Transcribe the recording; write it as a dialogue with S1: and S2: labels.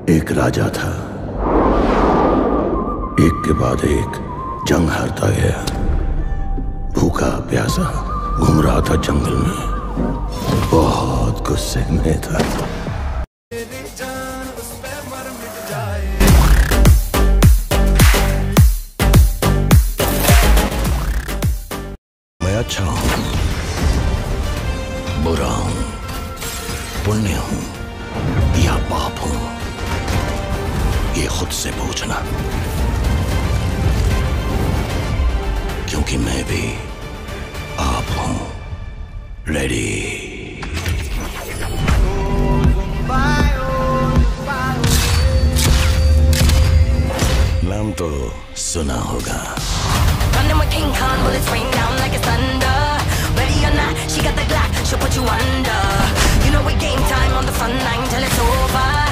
S1: एक राजा था, एक के बाद एक जंग हारता गया। भूखा प्यासा घूम रहा था जंगल में, बहुत गुस्से में था। मैं अच्छा हूं, बुरा हूं, पुण्य हूं या पाप हूं, ये खुद से पूछना, क्योंकि मैं भी आप हूं। रेडी? नाम तो सुना होगा।
S2: Running with King Kong, bullets rain down like it's thunder. Ready or not, she got the Glock, she'll put you under. You know we game time on the front line till it's over.